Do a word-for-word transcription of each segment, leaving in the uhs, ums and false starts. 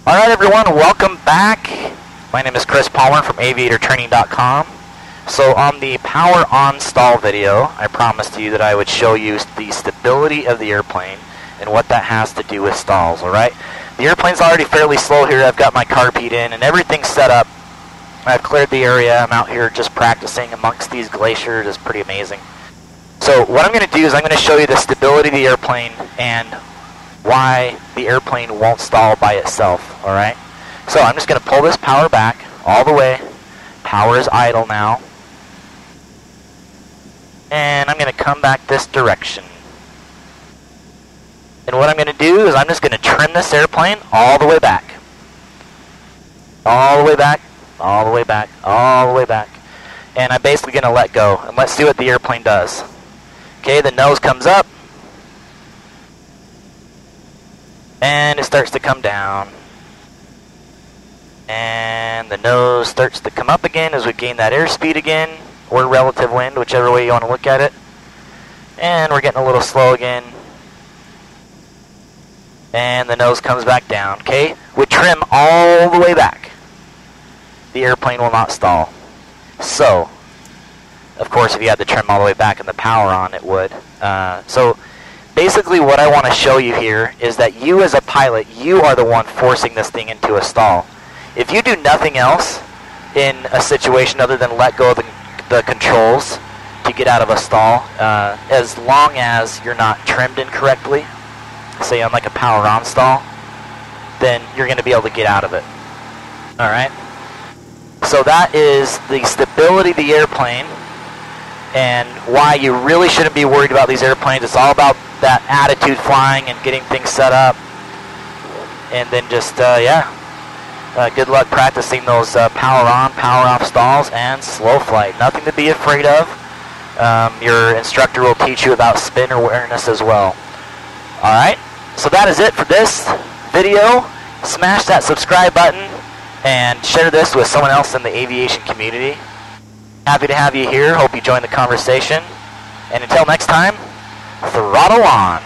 Alright everyone, welcome back. My name is Chris Palmer from aviator training dot com. So on the power on stall video, I promised you that I would show you the stability of the airplane and what that has to do with stalls, alright? The airplane's already fairly slow here. I've got my carpet in and everything's set up. I've cleared the area. I'm out here just practicing amongst these glaciers. It's pretty amazing. So what I'm going to do is I'm going to show you the stability of the airplane and why the airplane won't stall by itself, alright? So I'm just going to pull this power back all the way. Power is idle now. And I'm going to come back this direction. And what I'm going to do is I'm just going to trim this airplane all the way back. All the way back, all the way back, all the way back. And I'm basically going to let go. And let's see what the airplane does. Okay, the nose comes up. And it starts to come down. And the nose starts to come up again as we gain that airspeed again, or relative wind, whichever way you want to look at it. And we're getting a little slow again. And the nose comes back down, okay? With trim all the way back, the airplane will not stall. So, of course, if you had the trim all the way back and the power on, it would. Uh, so, basically what I want to show you here is that you as a pilot, you are the one forcing this thing into a stall. If you do nothing else in a situation other than let go of the, the controls to get out of a stall, uh, as long as you're not trimmed incorrectly, say on like a power on stall, then you're going to be able to get out of it. Alright? So that is the stability of the airplane and why you really shouldn't be worried about these airplanes. It's all about that attitude flying and getting things set up. And then just, uh, yeah, uh, good luck practicing those uh, power on, power off stalls and slow flight. Nothing to be afraid of. Um, your instructor will teach you about spin awareness as well. Alright, so that is it for this video. Smash that subscribe button and share this with someone else in the aviation community. Happy to have you here. Hope you join the conversation. And until next time, throttle on.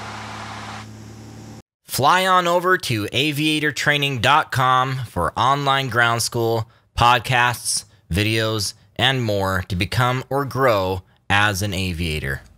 Fly on over to aviator training dot com for online ground school, podcasts, videos, and more to become or grow as an aviator.